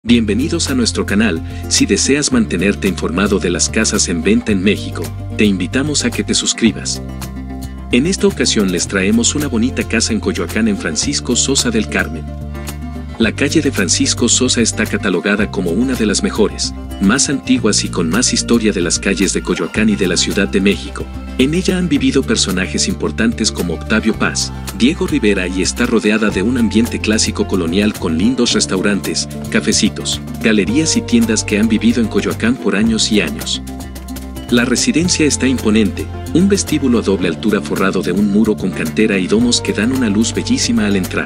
Bienvenidos a nuestro canal. Si deseas mantenerte informado de las casas en venta en México, te invitamos a que te suscribas. En esta ocasión les traemos una bonita casa en Coyoacán en Francisco Sosa del Carmen. La calle de Francisco Sosa está catalogada como una de las mejores, más antiguas y con más historia de las calles de Coyoacán y de la Ciudad de México. En ella han vivido personajes importantes como Octavio Paz, Diego Rivera y está rodeada de un ambiente clásico colonial con lindos restaurantes, cafecitos, galerías y tiendas que han vivido en Coyoacán por años y años. La residencia está imponente, un vestíbulo a doble altura forrado de un muro con cantera y domos que dan una luz bellísima al entrar.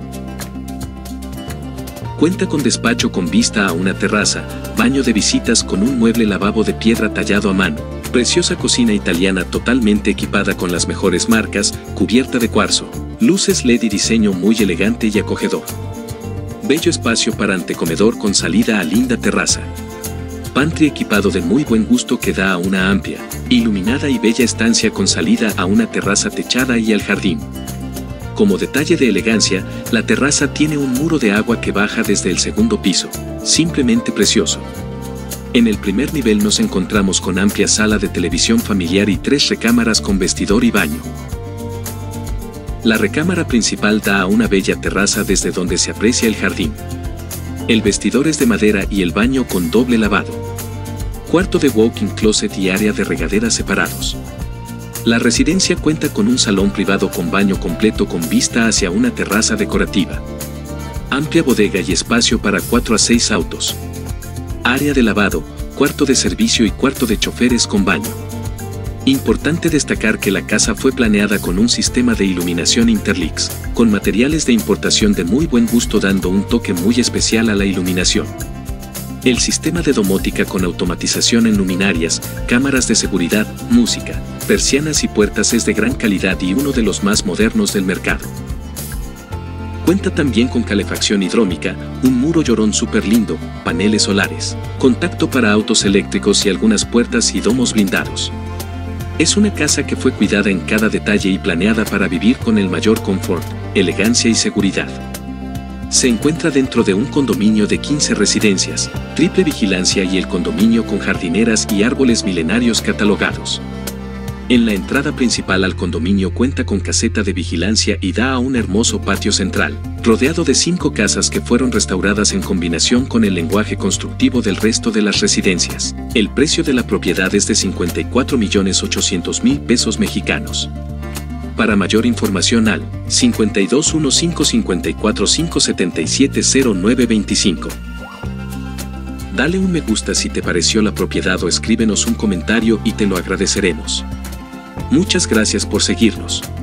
Cuenta con despacho con vista a una terraza, baño de visitas con un mueble lavabo de piedra tallado a mano, preciosa cocina italiana totalmente equipada con las mejores marcas, cubierta de cuarzo, luces LED y diseño muy elegante y acogedor. Bello espacio para antecomedor con salida a linda terraza. Pantry equipado de muy buen gusto que da a una amplia, iluminada y bella estancia con salida a una terraza techada y al jardín. Como detalle de elegancia, la terraza tiene un muro de agua que baja desde el segundo piso, simplemente precioso. En el primer nivel nos encontramos con amplia sala de televisión familiar y 3 recámaras con vestidor y baño. La recámara principal da a una bella terraza desde donde se aprecia el jardín. El vestidor es de madera y el baño con doble lavado. Cuarto de walk-in closet y área de regadera separados. La residencia cuenta con un salón privado con baño completo con vista hacia una terraza decorativa. Amplia bodega y espacio para 4 a 6 autos. Área de lavado, cuarto de servicio y cuarto de choferes con baño. Importante destacar que la casa fue planeada con un sistema de iluminación Interlix, con materiales de importación de muy buen gusto dando un toque muy especial a la iluminación. El sistema de domótica con automatización en luminarias, cámaras de seguridad, música, persianas y puertas es de gran calidad y uno de los más modernos del mercado. Cuenta también con calefacción hidráulica, un muro llorón súper lindo, paneles solares, contacto para autos eléctricos y algunas puertas y domos blindados. Es una casa que fue cuidada en cada detalle y planeada para vivir con el mayor confort, elegancia y seguridad. Se encuentra dentro de un condominio de 15 residencias, triple vigilancia y el condominio con jardineras y árboles milenarios catalogados. En la entrada principal al condominio cuenta con caseta de vigilancia y da a un hermoso patio central, rodeado de 5 casas que fueron restauradas en combinación con el lenguaje constructivo del resto de las residencias. El precio de la propiedad es de 54.800.000 pesos mexicanos. Para mayor información al 521554570925. Dale un me gusta si te pareció la propiedad o escríbenos un comentario y te lo agradeceremos. Muchas gracias por seguirnos.